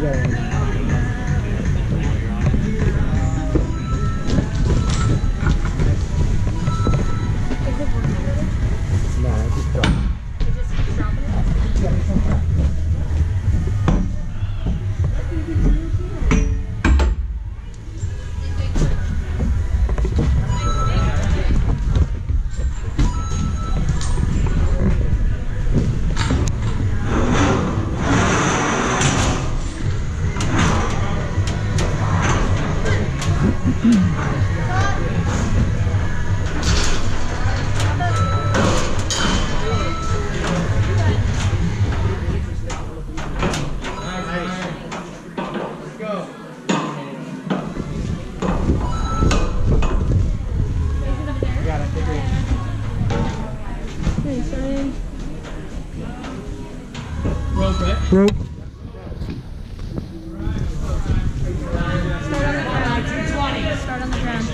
Rope. Start on the ground.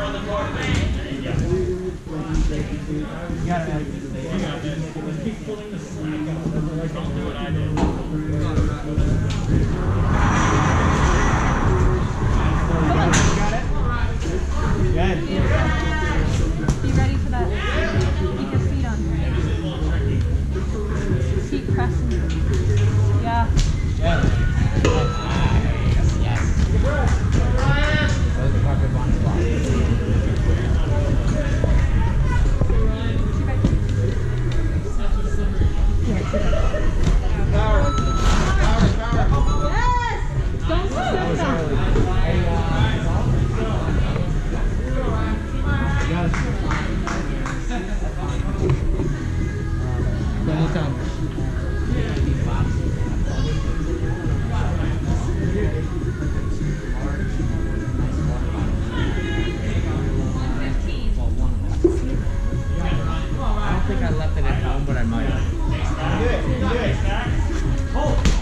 You got it. Keep pulling the slack out. Don't do what I did. Got it? Good. Be ready for that. Keep your feet on. Keep pressing. Yeah. Yes. Those are probably one spot. Power. Yes! Don't stop that. I don't think I left it at home, but I might have.